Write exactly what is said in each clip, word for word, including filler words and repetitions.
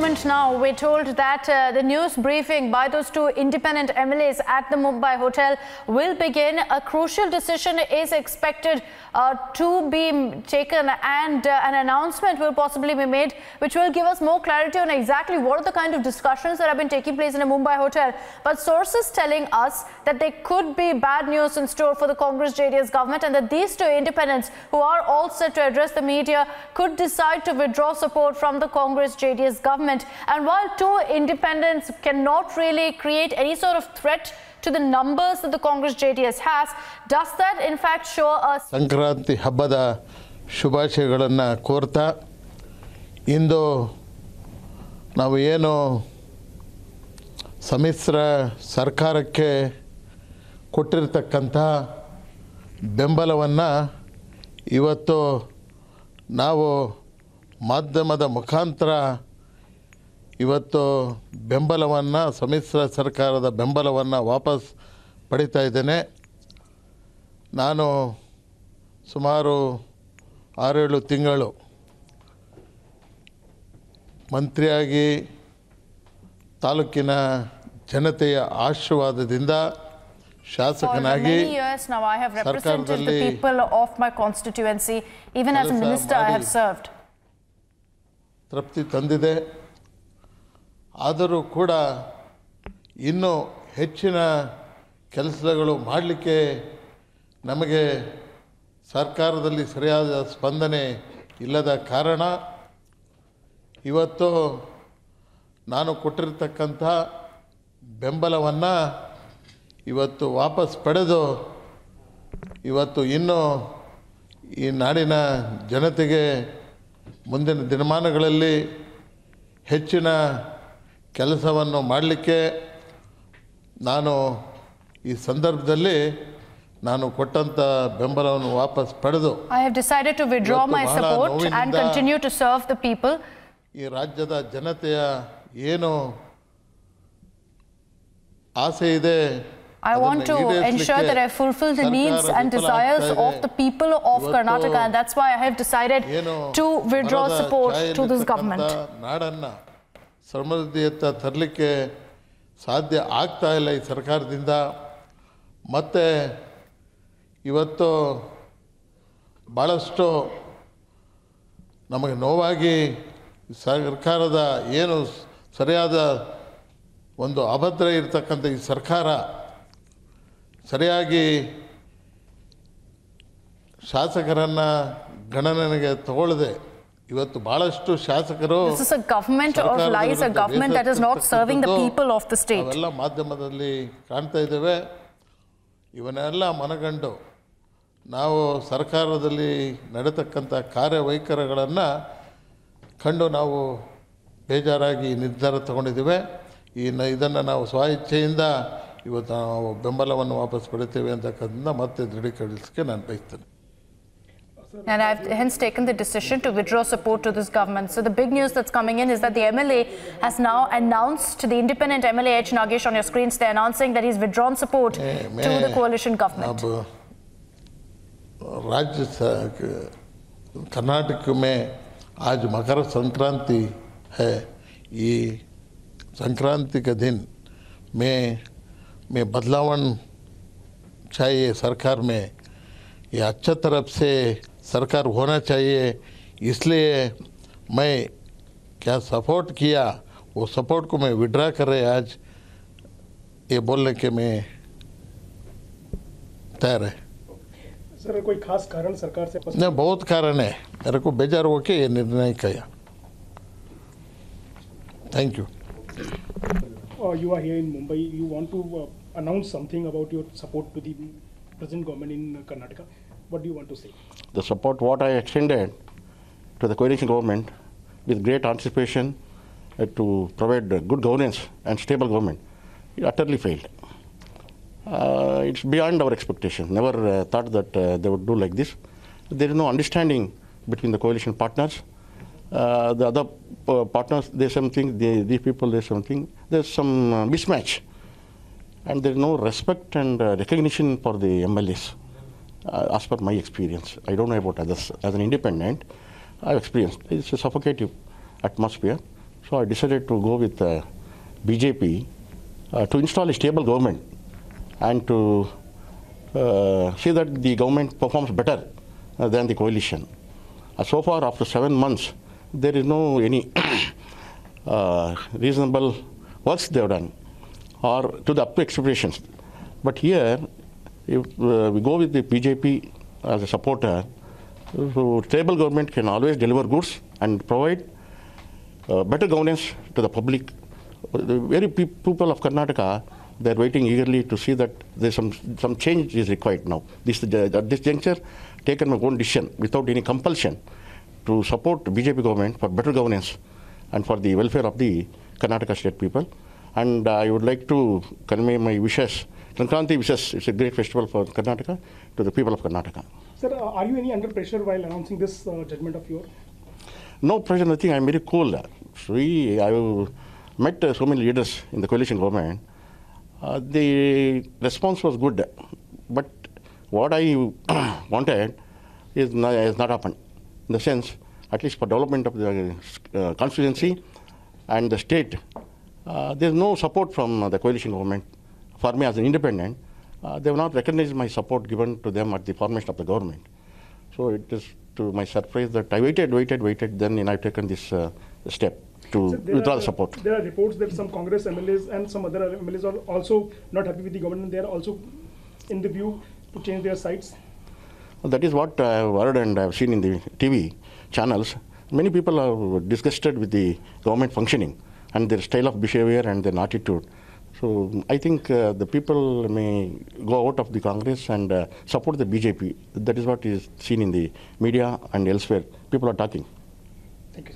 moment now, we're told that uh, the news briefing by those two independent M L As at the Mumbai hotel will begin. A crucial decision is expected uh, to be taken, and uh, an announcement will possibly be made, which will give us more clarity on exactly what are the kind of discussions that have been taking place in a Mumbai hotel. But sources telling us that there could be bad news in store for the Congress J D S government, and that these two independents, who are all set to address the media, could decide to withdraw support from the Congress J D S government. And while two independents cannot really create any sort of threat to the numbers that the Congress J D S has, does that in fact show us Sankranti ಹಬ್ಬದ ಶುಭಾಶಯಗಳನ್ನು ಕೋರ್ತಾ ಇಂದು ನಾವು ಏನು ಸಮ್ಮಿಶ್ರ ಸರ್ಕಾರಕ್ಕೆ ಕೊಟ್ಟಿರತಕ್ಕಂತ ಬೆಂಬಲವನ್ನು ಇವತ್ತು ನಾವು ಮಾಧ್ಯಮದ ಮುಖಾಂತರ ಇವತ್ತು ಬೆಂಬಲವನ್ನು ಸಮ್ಮಿಶ್ರ ಸರ್ಕಾರದ ಬೆಂಬಲವನ್ನು ವಾಪಸ್ ಪಡಿತಾ ಇದ್ದೇನೆ. ನಾನು ಸುಮಾರು ಆರೇಳು ತಿಂಗಳು ಮಂತ್ರಿಯಾಗಿ ತಾಲೂಕಿನ ಜನತೆಯ ಆಶೀರ್ವಾದದಿಂದ ಶಾಸಕನಾಗಿ ಸರ್ಕಾರದಲ್ಲಿ ತೃಪ್ತಿ ತಂದಿದೆ. ಆದರೂ ಕೂಡ ಇನ್ನೂ ಹೆಚ್ಚಿನ ಕೆಲಸಗಳು ಮಾಡಲಿಕ್ಕೆ ನಮಗೆ ಸರ್ಕಾರದಲ್ಲಿ ಸರಿಯಾದ ಸ್ಪಂದನೆ ಇಲ್ಲದ ಕಾರಣ ಇವತ್ತು ನಾನು ಕೊಟ್ಟಿರತಕ್ಕಂಥ ಬೆಂಬಲವನ್ನು ಇವತ್ತು ವಾಪಸ್ ಪಡೆದು ಇವತ್ತು ಇನ್ನೂ ಈ ನಾಡಿನ ಜನತೆಗೆ ಮುಂದಿನ ದಿನಮಾನಗಳಲ್ಲಿ ಹೆಚ್ಚಿನ ಕೆಲಸವನ್ನು ಮಾಡಲಿಕ್ಕೆ ನಾನು ಈ ಸಂದರ್ಭದಲ್ಲಿ ನಾನು ಕೊಟ್ಟಂತ ಬೆಂಬಲವನ್ನು ವಾಪಸ್ ಪಡೆದು I have decided to withdraw my support and continue to serve the people. ಈ ರಾಜ್ಯದ ಜನತೆಯ ಏನು ಆಸೆ ಇದೆ, I want to ensure that I fulfill the needs and desires of the people of Karnataka, and that's why I have decided to withdraw support to this government. ನಾಡನ್ನ ಸಮೃದ್ಧಿಯತ್ತ ತರಲಿಕ್ಕೆ ಸಾಧ್ಯ ಆಗ್ತಾ ಇಲ್ಲ ಈ ಸರ್ಕಾರದಿಂದ. ಮತ್ತೆ ಇವತ್ತು ಭಾಳಷ್ಟು ನಮಗೆ ನೋವಾಗಿ ಸರ್ಕಾರದ ಏನು ಸರಿಯಾದ ಒಂದು ಅಭದ್ರ ಇರತಕ್ಕಂಥ ಈ ಸರ್ಕಾರ ಸರಿಯಾಗಿ ಶಾಸಕರನ್ನು ಗಣನೆಗೆ ತಗೊಳ್ಳದೆ ಇವತ್ತು ಬಹಳಷ್ಟು ಶಾಸಕರು This is a government of lies, a government that is not serving the people of the state. ಅವೆಲ್ಲ ಮಾಧ್ಯಮದಲ್ಲಿ ಕಾಣ್ತಾ ಇದ್ದೇವೆ. ಇವನ್ನೆಲ್ಲ ಮನಗಂಡು ನಾವು ಸರ್ಕಾರದಲ್ಲಿ ನಡೆತಕ್ಕಂಥ ಕಾರ್ಯವೈಖರಿಗಳನ್ನು ಕಂಡು ನಾವು ಬೇಜಾರಾಗಿ ನಿರ್ಧಾರ ತಗೊಂಡಿದ್ದೇವೆ. ಈ ಇದನ್ನು ನಾವು ಸ್ವ ಇಚ್ಛೆಯಿಂದ ಇವತ್ತು ನಾವು ಬೆಂಬಲವನ್ನು ವಾಪಸ್ ಪಡಿತೇವೆ ಅಂತಕ್ಕಂಥ ಮತ್ತೆ ದೃಢೀಕರಿಸಲಿಕ್ಕೆ ನಾನು ಬಯಸ್ತೇನೆ. And I've hence taken the decision to withdraw support to this government. So the big news that's coming in is that the M L A has now announced, the independent M L A H Nagesh on your screens, they're announcing that he's withdrawn support to the coalition government. राज्य कर्नाटक में आज मकर संक्रांति है. ये संक्रांति के दिन में में बदलाव चाहिए सरकार में. ये अच्छा तरफ से सरकार होना चाहिए, इसलिए मैं क्या सपोर्ट किया, वो सपोर्ट को मैं विड्रा कर रहे आज ये बोलने के मैं तैयार है. सर कोई खास कारण सरकार से पसंद? नहीं, बहुत कारण है. मेरे को बेजार हो के ये निर्णय किया. Thank you. Uh, you are here in Mumbai. You want to uh, announce something about your support to the present government in uh, Karnataka. What do you want to say? The support what I extended to the coalition government with great anticipation uh, to provide uh, good governance and stable government, it utterly failed. Uh, it's beyond our expectation. Never uh, thought that uh, they would do like this. There is no understanding between the coalition partners. Uh, the other uh, partners, there's something, they, these people, there's something, there's some uh, mismatch. And there's no respect and uh, recognition for the M L As, uh, as per my experience. I don't know about others. As an independent, I've experienced. It's a suffocative atmosphere. So I decided to go with uh, B J P uh, to install a stable government and to uh, see that the government performs better uh, than the coalition. Uh, so far, after seven months, there is no any uh, reasonable works they have done or to the up to expectations. But here, if uh, we go with the B J P as a supporter, so stable government can always deliver goods and provide uh, better governance to the public. The very pe people of Karnataka, they are waiting eagerly to see that there's some some change is required now. This at this juncture, taken my own decision without any compulsion to support B J P government for better governance and for the welfare of the Karnataka state people. And uh, I would like to convey my wishes. Sankranti wishes. It's a great festival for Karnataka to the people of Karnataka. Sir, uh, are you any under pressure while announcing this uh, judgment of yours? No pressure, nothing. I'm very cool. We, I met uh, so many leaders in the coalition government. Uh, the response was good, but what I wanted is not, has not happened. In the sense, at least for development of the uh, constituency and the state, uh, there's no support from uh, the coalition government. For me as an independent, uh, they have not recognized my support given to them at the formation of the government. So it is to my surprise that I waited, waited, waited, then you know, I've taken this uh, step to so withdraw the support. There are reports that some Congress M L As and some other M L As are also not happy with the government. They are also in the view to change their sides. Well, that is what I have heard and I have seen in the T V channels. Many people are disgusted with the government functioning and their style of behavior and their attitude. So I think uh, the people may go out of the Congress and uh, support the B J P. That is what is seen in the media and elsewhere. People are talking. Thank you.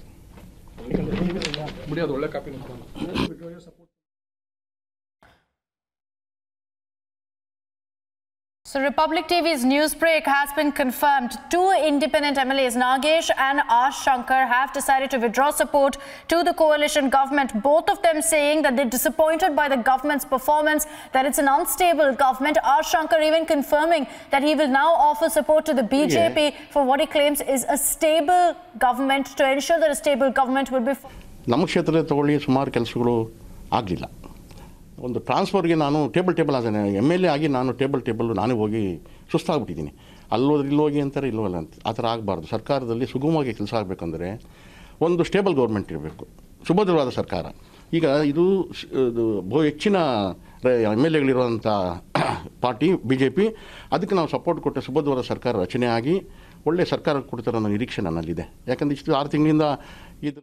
So Republic T V's news break has been confirmed. Two independent M L As, Nagesh and Shankar, have decided to withdraw support to the coalition government. Both of them saying that they're disappointed by the government's performance, that it's an unstable government. Shankar even confirming that he will now offer support to the B J P yeah. for what he claims is a stable government, to ensure that a stable government will be. ನಮ್ಮ ಕ್ಷೇತ್ರದ ತಗೊಳ್ಳಿ ಸುಮಾರು ಕೆಲಸಗಳು ಆಗಲಿಲ್ಲ. ಒಂದು ಟ್ರಾನ್ಸ್ಫರ್ಗೆ ನಾನು table table ಆದ ಎಮ್ ಎಲ್ ಎ ಆಗಿ ನಾನು ಟೇಬಲ್ ಟೇಬಲ್ ನಾನು ಹೋಗಿ ಸುಸ್ತಾಗ್ಬಿಟ್ಟಿದ್ದೀನಿ. ಅಲ್ಲೋದ್ರೆ ಇಲ್ಲೋಗಿ ಅಂತಾರೆ ಇಲ್ಲವಲ್ಲ ಅಂತ ಆ ಥರ ಆಗಬಾರ್ದು. ಸರ್ಕಾರದಲ್ಲಿ ಸುಗಮವಾಗಿ ಕೆಲಸ ಆಗಬೇಕಂದ್ರೆ ಒಂದು ಸ್ಟೇಬಲ್ ಗೌರ್ಮೆಂಟ್ ಇರಬೇಕು, ಸುಭದ್ರವಾದ ಸರ್ಕಾರ. ಈಗ ಇದು ಬಹು ಹೆಚ್ಚಿನ ಎಮ್ ಎಲ್ ಎಗಳಿರುವಂಥ ಪಾರ್ಟಿ ಬಿ ಜೆ ಪಿ, ಅದಕ್ಕೆ ನಾವು ಸಪೋರ್ಟ್ ಕೊಟ್ಟರೆ ಸುಭದ್ರವಾದ ಸರ್ಕಾರ ರಚನೆ ಆಗಿ ಒಳ್ಳೆಯ ಸರ್ಕಾರ ಕೊಡ್ತಾರೆ ಅನ್ನೋ ನಿರೀಕ್ಷೆ ನನ್ನಲ್ಲಿದೆ. ಯಾಕಂದರೆ ಇಷ್ಟು ಆರು ತಿಂಗಳಿಂದ ಇದು.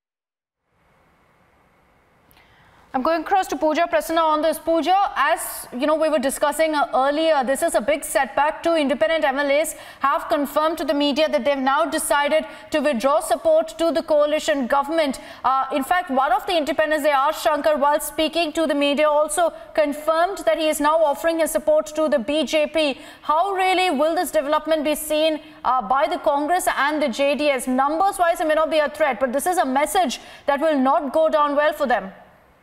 I'm going across to Pooja Prasanna on this. Pooja, as you know, we were discussing uh, earlier, this is a big setback. Two independent M L As have confirmed to the media that they've now decided to withdraw support to the coalition government. Uh, in fact, one of the independents, they are Shankar, while speaking to the media, also confirmed that he is now offering his support to the B J P. How really will this development be seen uh, by the Congress and the J D S? Numbers-wise, it may not be a threat, but this is a message that will not go down well for them.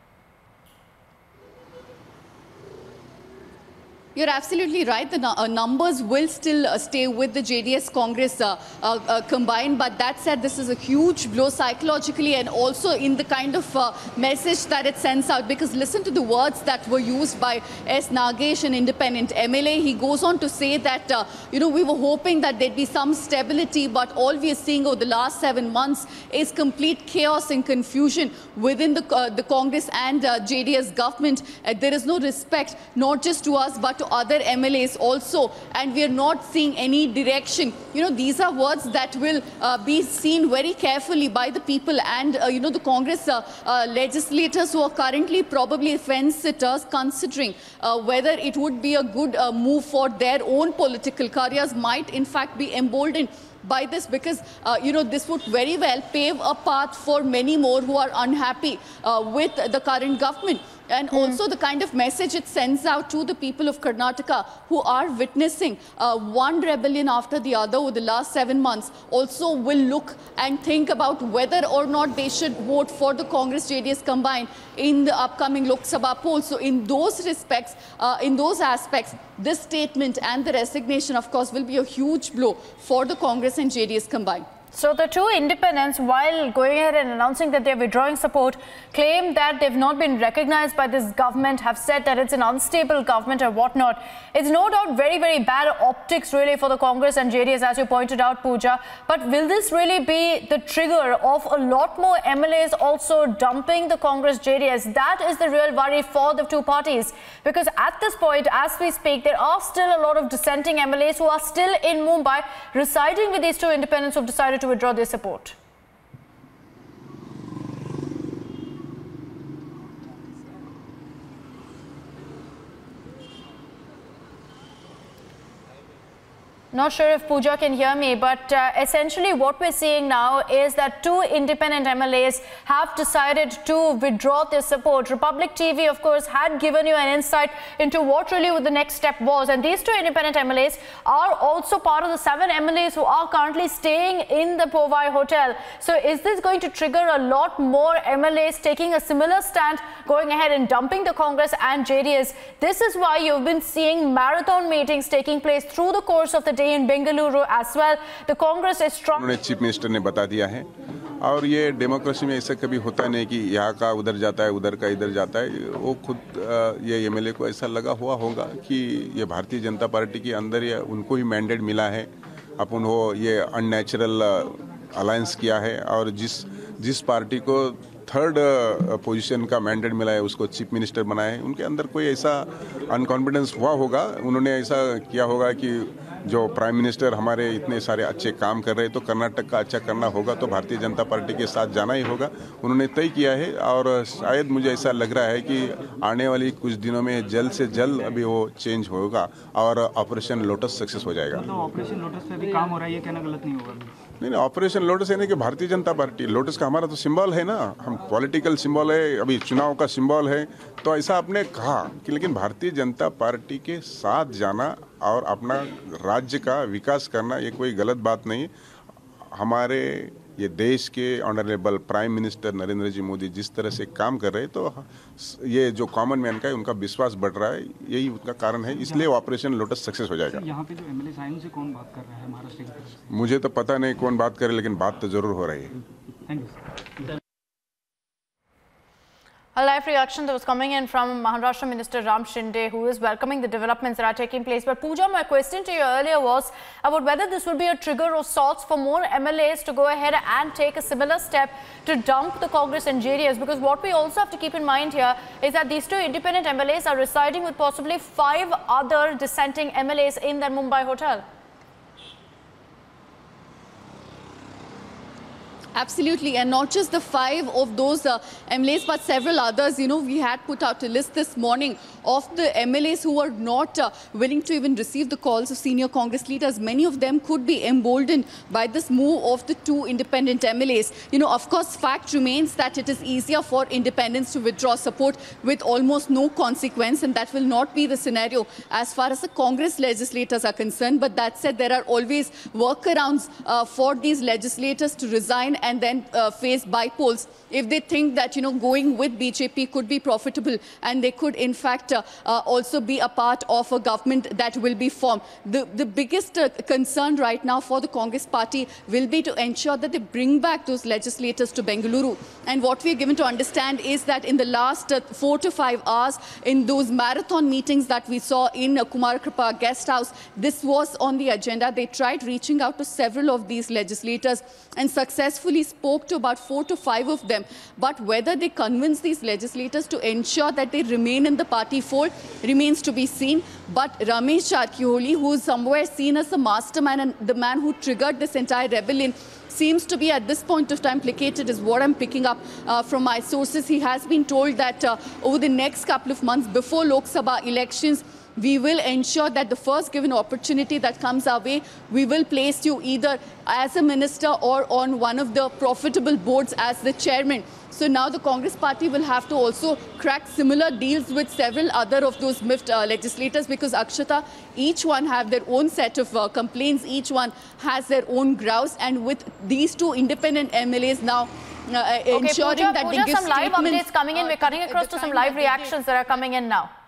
You're absolutely right. The uh, numbers will still uh, stay with the J D S Congress uh, uh, uh, combined. But that said, this is a huge blow psychologically and also in the kind of uh, message that it sends out. Because listen to the words that were used by S. Nagesh, an independent M L A. He goes on to say that, uh, you know, we were hoping that there'd be some stability, but all we are seeing over the last seven months is complete chaos and confusion within the, uh, the Congress and uh, J D S government. Uh, there is no respect, not just to us, but to other M L As also, and we are not seeing any direction. You know, these are words that will uh, be seen very carefully by the people and, uh, you know, the Congress uh, uh, legislators who are currently probably fence-sitters, considering uh, whether it would be a good uh, move for their own political careers, might in fact be emboldened by this, because uh, you know, this would very well pave a path for many more who are unhappy uh, with the current government. And mm. also the kind of message it sends out to the people of Karnataka who are witnessing uh, one rebellion after the other over the last seven months also will look and think about whether or not they should vote for the Congress J D S combined in the upcoming Lok Sabha poll. So in those respects, uh, in those aspects, this statement and the resignation, of course, will be a huge blow for the Congress and J D S combined. So the two independents, while going ahead and announcing that they're withdrawing support, claim that they've not been recognized by this government, have said that it's an unstable government or whatnot. It's no doubt very, very bad optics really for the Congress and J D S, as you pointed out, Pooja. But will this really be the trigger of a lot more M L As also dumping the Congress J D S? That is the real worry for the two parties. Because at this point, as we speak, there are still a lot of dissenting M L As who are still in Mumbai, residing with these two independents who have decided to withdraw their support. Not sure if Pooja can hear me, but uh, essentially what we're seeing now is that two independent M L As have decided to withdraw their support. Republic T V, of course, had given you an insight into what really the next step was. And these two independent M L As are also part of the seven M L As who are currently staying in the Powai Hotel. So is this going to trigger a lot more M L As taking a similar stand, going ahead and dumping the Congress and J D S? This is why you've been seeing marathon meetings taking place through the course of the day in Bengaluru as well. The Congress is strong. उन्होंने chief minister ने बता दिया है, और ये democracy में ऐसा कभी होता नहीं कि यहाँ का उधर जाता है, उधर का इधर जाता है। वो खुद ये एमएलए को ऐसा लगा हुआ होगा कि ये भारतीय जनता पार्टी के अंदर ये उनको ही मैंडेट मिला है, अपन हो ये अननेचुरल अलायंस किया है, और जिस जिस पार्टी को थर्ड पोजीशन का मैंडेट मिला है उसको चीफ मिनिस्टर बनाया है, उनके अंदर कोई ऐसा अनकॉन्फिडेंस हुआ होगा। उन्होंने ऐसा किया होगा कि जो प्राइम मिनिस्टर हमारे इतने सारे अच्छे काम कर रहे हैं तो कर्नाटक का अच्छा करना होगा, तो भारतीय जनता पार्टी के साथ जाना ही होगा। उन्होंने तय किया है, और शायद मुझे ऐसा लग रहा है कि आने वाली कुछ दिनों में जल्द से जल्द अभी वो चेंज होगा और ऑपरेशन लोटस सक्सेस हो जाएगा। तो ऑपरेशन लोटस पे भी काम हो रहा है, ये कहना गलत नहीं होगा? नहीं नहीं, ऑपरेशन लोटस है कि भारतीय जनता पार्टी, लोटस का हमारा तो सिंबल है ना, हम पॉलिटिकल सिंबल है, अभी चुनाव का सिंबल है, तो ऐसा आपने कहा कि लेकिन भारतीय जनता पार्टी के साथ जाना और अपना राज्य का विकास करना ये कोई गलत बात नहीं। हमारे ये देश के honourable prime minister Narendra ji Modi जिस तरह से काम कर रहे हैं, तो ये जो कॉमन मैन का है उनका विश्वास बढ़ रहा है, यही उनका कारण है, इसलिए ऑपरेशन लोटस सक्सेस हो जाएगा। यहाँ पे जो एमएलए आए उनसे कौन बात कर रहा है महाराष्ट्र की तरफ से? मुझे तो पता नहीं कौन बात करे, लेकिन बात तो जरूर हो रही है। Thank you. A live reaction that was coming in from Maharashtra Minister Ram Shinde, who is welcoming the developments that are taking place. But Pooja, my question to you earlier was about whether this would be a trigger of sorts for more M L As to go ahead and take a similar step to dump the Congress and J D S. Because what we also have to keep in mind here is that these two independent M L As are residing with possibly five other dissenting M L As in that Mumbai hotel. Absolutely, and not just the five of those uh, M L As, but several others. You know, we had put out a list this morning of the M L As who are not uh, willing to even receive the calls of senior Congress leaders. Many of them could be emboldened by this move of the two independent M L As. You know, of course, fact remains that it is easier for independents to withdraw support with almost no consequence, and that will not be the scenario as far as the Congress legislators are concerned. But that said, there are always workarounds uh, for these legislators to resign and then uh, face bypolls if they think that, you know, going with B J P could be profitable, and they could in fact uh, uh, also be a part of a government that will be formed. The, the biggest uh, concern right now for the Congress party will be to ensure that they bring back those legislators to Bengaluru. And what we are given to understand is that in the last uh, four to five hours, in those marathon meetings that we saw in uh, Kumar Kripa guest house, this was on the agenda. They tried reaching out to several of these legislators and successfully spoke to about four to five of them. But whether they convince these legislators to ensure that they remain in the party fold remains to be seen. But Ramesh Jarkioli, who is somewhere seen as the mastermind and the man who triggered this entire rebellion, seems to be at this point of time placated, is what I'm picking up uh, from my sources. He has been told that uh, over the next couple of months before Lok Sabha elections, we will ensure that the first given opportunity that comes our way, we will place you either as a minister or on one of the profitable boards as the chairman. So now the Congress party will have to also crack similar deals with several other of those miffed uh, legislators, because Akshata, each one have their own set of uh, complaints, each one has their own grouse, and with these two independent M L As now uh, okay, ensuring Pooja, that Pooja, they give some live statements, updates coming in. We're cutting across to some live reactions that are coming in now.